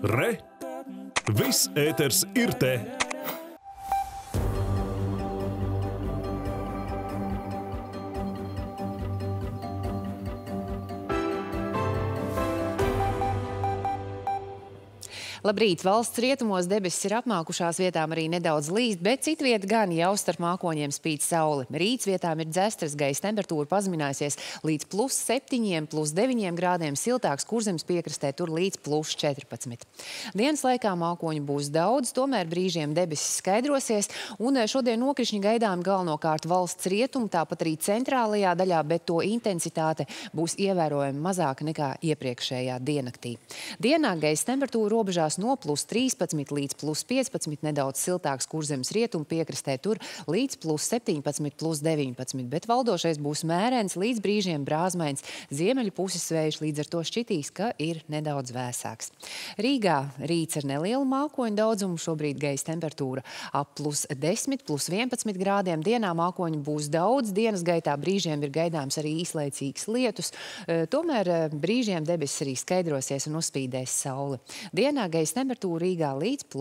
Re! Viss ēters ir te! Labrīt! Valsts rietumos debesis ir apmākušās, vietām arī nedaudz līst, bet citviet gan jau starp mākoņiem spīd saule. Rīts vietām ir dzestras, gaisa temperatūra pazeminājusies līdz +7, +9 grādiem, siltāks Kurzemes piekrastē tur līdz +14. Dienas laikā mākoņu būs daudz, tomēr brīžiem debesis skaidrosies, un šodien nokrišņi gaidām galvenokārt valsts rietumu, tāpat arī centrālajā daļā, bet to intensitāte būs ievērojami mazāka nekā iepriekšējā diennaktī. Dienā gaisa temperatūra robežās no +13 līdz +15, nedaudz siltāks Kurzemes rietumu piekrastē tur līdz +17, +19, bet valdošais būs mērens, līdz brīžiem brāzmains ziemeļu puses vējš, līdz ar to šķitīs, ka ir nedaudz vēsāks. Rīgā rīts ar nelielu mākoņu daudzumu, šobrīd gaisa temperatūra ap +10, +11 grādiem, dienā mākoņu būs daudz, dienas gaitā brīžiem ir gaidāms arī īslaicīgs lietus, tomēr brīžiem debesis arī skaidrosies un uzspīdēs saule. Dienā gaisa temperatūra Rīgā līdz